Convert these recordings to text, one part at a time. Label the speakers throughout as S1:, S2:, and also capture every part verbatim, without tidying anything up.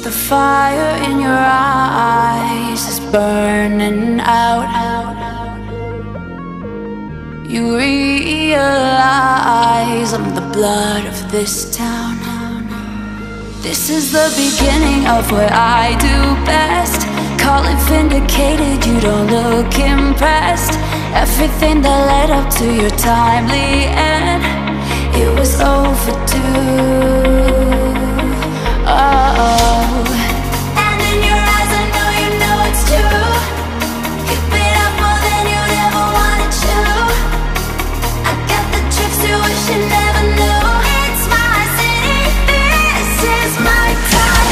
S1: The fire in your eyes is burning out. You realize I'm the blood of this town. This is the beginning of what I do best. Call it vindicated, you don't look impressed. Everything that led up to your timely end, it was overdue. Oh, and in your eyes I know you know it's true. You bit up more than you'd ever wanna chew. I got the tricks you wish you never knew. It's my city, this is my time.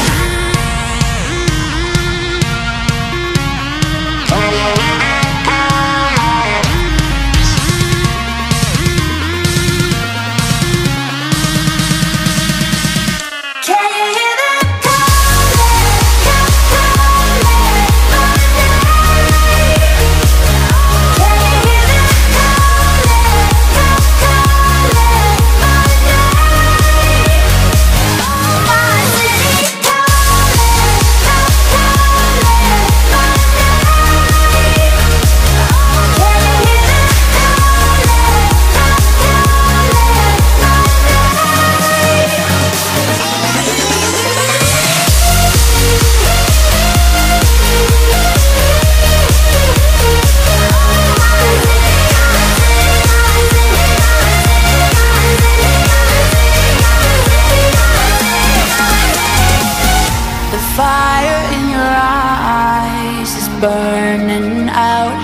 S1: Fire in your eyes is burning out.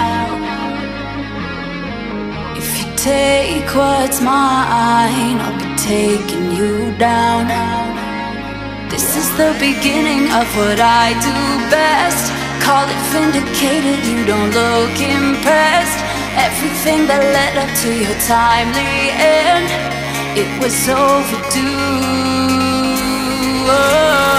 S1: If you take what's mine, I'll be taking you down. This is the beginning of what I do best. Call it vindicated, you don't look impressed. Everything that led up to your timely end, it was overdue. Oh.